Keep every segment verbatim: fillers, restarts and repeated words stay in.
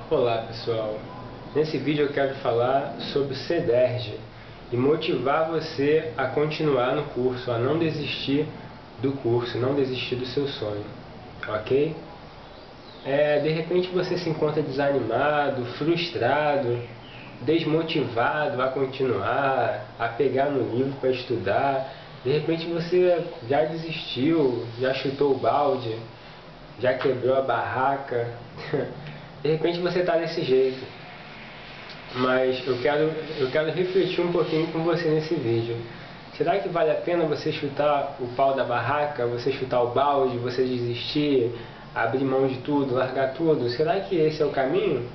Olá pessoal, nesse vídeo eu quero falar sobre o CEDERJ e motivar você a continuar no curso, a não desistir do curso, não desistir do seu sonho, ok? É, de repente você se encontra desanimado, frustrado, desmotivado a continuar, a pegar no livro para estudar. De repente você já desistiu, já chutou o balde, já quebrou a barraca. De repente você está desse jeito, mas eu quero, eu quero refletir um pouquinho com você nesse vídeo. Será que vale a pena você chutar o pau da barraca, você chutar o balde, você desistir, abrir mão de tudo, largar tudo? Será que esse é o caminho?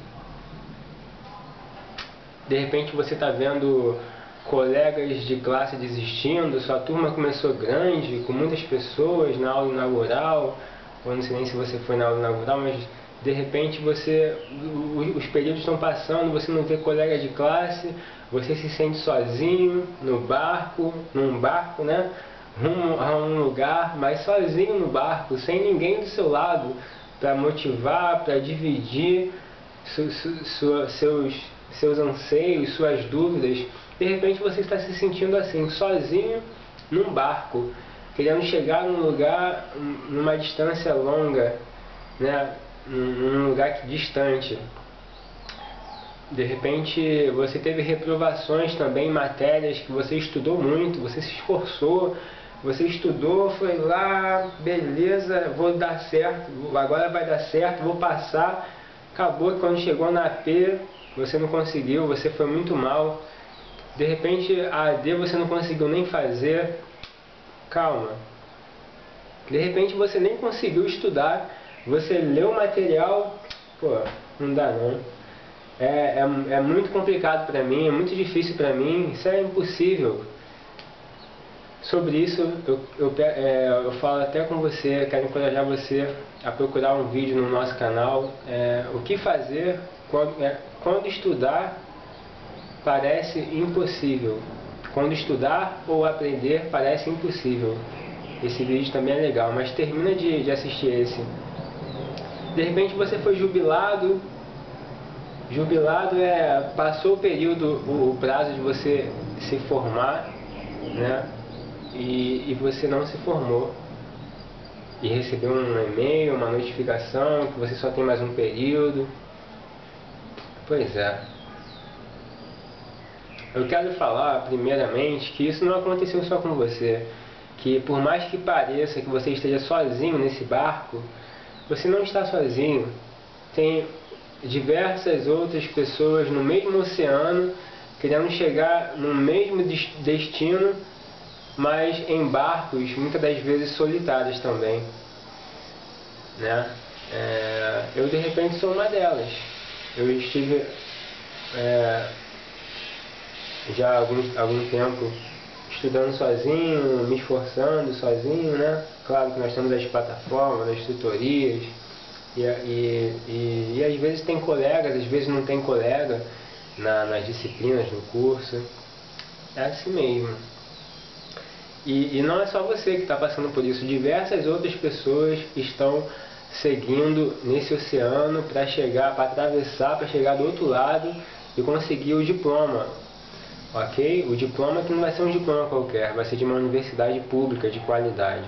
De repente você está vendo colegas de classe desistindo, sua turma começou grande, com muitas pessoas na aula inaugural, ou não sei nem se você foi na aula inaugural, mas de repente você, os períodos estão passando, você não vê colega de classe, você se sente sozinho no barco, num barco, né? Rumo a um lugar, mas sozinho no barco, sem ninguém do seu lado para motivar, para dividir su, su, su, seus, seus anseios, suas dúvidas. De repente você está se sentindo assim, sozinho num barco, querendo chegar num lugar, numa distância longa, né? Num lugar que, distante. De repente você teve reprovações também em matérias que você estudou muito, você se esforçou, você estudou, foi lá, beleza, vou dar certo, agora vai dar certo, vou passar. Acabou que quando chegou na A P você não conseguiu, você foi muito mal. De repente a A D você não conseguiu nem fazer. Calma. De repente você nem conseguiu estudar. Você leu o material, pô, não dá não. É, é, é muito complicado para mim, é muito difícil para mim, isso é impossível. Sobre isso, eu, eu, é, eu falo até com você, quero encorajar você a procurar um vídeo no nosso canal. É, o que fazer quando, é, quando estudar parece impossível. Quando estudar ou aprender parece impossível. Esse vídeo também é legal, mas termina de, de assistir esse. De repente você foi jubilado, jubilado é, passou o período, o, o prazo de você se formar, né? E, e você não se formou. E recebeu um e-mail, uma notificação que você só tem mais um período. Pois é. Eu quero falar, primeiramente, que isso não aconteceu só com você. Que por mais que pareça que você esteja sozinho nesse barco, você não está sozinho. Tem diversas outras pessoas no mesmo oceano, querendo chegar no mesmo destino, mas em barcos, muitas das vezes solitários também, né? É, eu de repente sou uma delas. Eu estive é, já há algum, algum tempo estudando sozinho, me esforçando sozinho, né? Claro que nós temos as plataformas, as tutorias, e, e, e, e às vezes tem colegas, às vezes não tem colega na, nas disciplinas, no curso. É assim mesmo. E, e não é só você que está passando por isso, diversas outras pessoas estão seguindo nesse oceano para chegar, para atravessar, para chegar do outro lado e conseguir o diploma. Ok? O diploma que não vai ser um diploma qualquer, vai ser de uma universidade pública de qualidade.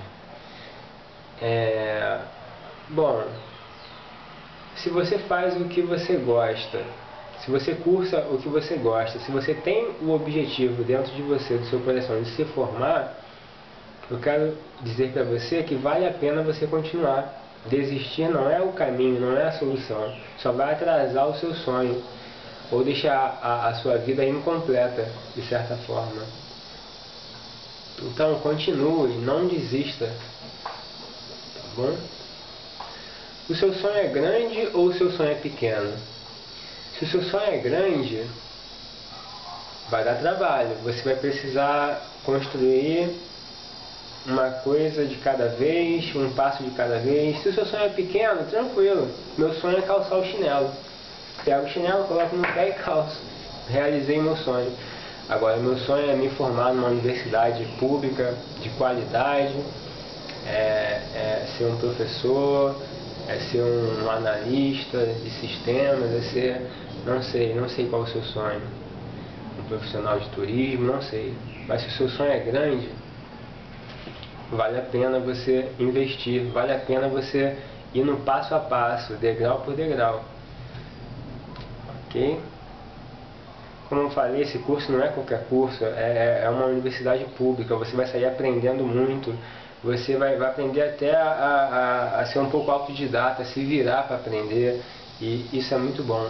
É... Bom, se você faz o que você gosta, se você cursa o que você gosta, se você tem o objetivo dentro de você, do seu coração, de se formar, eu quero dizer para você que vale a pena você continuar. Desistir não é o caminho, não é a solução, só vai atrasar o seu sonho ou deixar a, a sua vida incompleta, de certa forma. Então continue, não desista, tá bom? O seu sonho é grande ou o seu sonho é pequeno? Se o seu sonho é grande, vai dar trabalho, você vai precisar construir uma coisa de cada vez, um passo de cada vez. Se o seu sonho é pequeno, tranquilo, meu sonho é calçar o chinelo. Pego o chinelo, coloco no pé e calço. Realizei meu sonho. Agora, meu sonho é me formar numa universidade pública, de qualidade, é, é ser um professor, é ser um analista de sistemas, é ser, não sei, não sei qual é o seu sonho, um profissional de turismo, não sei, mas se o seu sonho é grande, vale a pena você investir, vale a pena você ir no passo a passo, degrau por degrau, ok? Como eu falei, esse curso não é qualquer curso, é, é uma universidade pública, você vai sair aprendendo muito, você vai, vai aprender até a, a, a ser um pouco autodidata, a se virar para aprender, e isso é muito bom.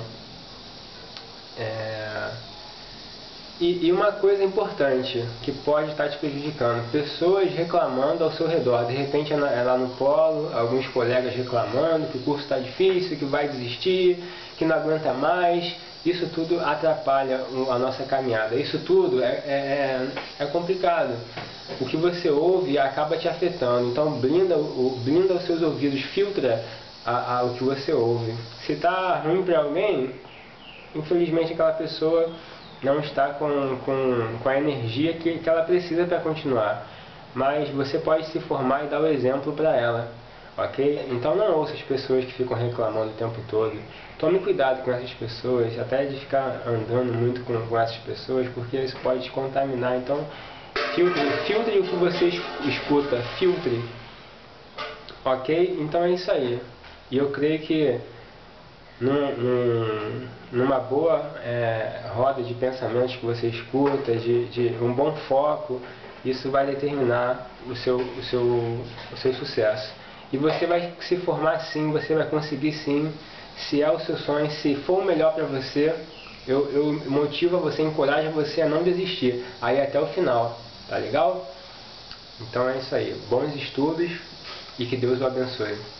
É... E, e uma coisa importante, que pode estar te prejudicando, pessoas reclamando ao seu redor, de repente é lá no polo, alguns colegas reclamando que o curso está difícil, que vai desistir, que não aguenta mais. Isso tudo atrapalha a nossa caminhada. Isso tudo é, é, é complicado. O que você ouve acaba te afetando. Então blinda, blinda os seus ouvidos, filtra a, a, o que você ouve. Se está ruim para alguém, infelizmente aquela pessoa não está com, com, com a energia que, que ela precisa para continuar. Mas você pode se formar e dar o exemplo para ela. Ok? Então não ouça as pessoas que ficam reclamando o tempo todo. Tome cuidado com essas pessoas, até de ficar andando muito com, com essas pessoas, porque isso pode te contaminar. Então filtre, filtre o que você escuta, filtre. Ok? Então é isso aí. E eu creio que num, num, numa boa é, roda de pensamentos que você escuta, de, de um bom foco, isso vai determinar o seu, o seu, o seu sucesso. E você vai se formar sim, você vai conseguir sim, se é o seu sonho, se for o melhor para você, eu, eu motivo você, encorajo você a não desistir, aí até o final, tá legal? Então é isso aí, bons estudos e que Deus o abençoe.